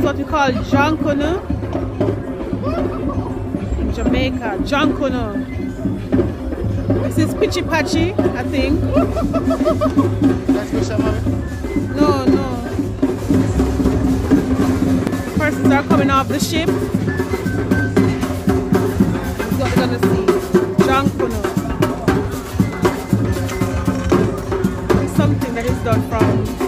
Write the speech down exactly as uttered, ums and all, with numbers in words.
what we call Jonkonnu in Jamaica. Jonkonnu. This is Pitchy Patchy, I think. That's Misha, mommy? No, no. Persons are coming off the ship. This is what we're gonna see. Jonkonnu. It's something that is done from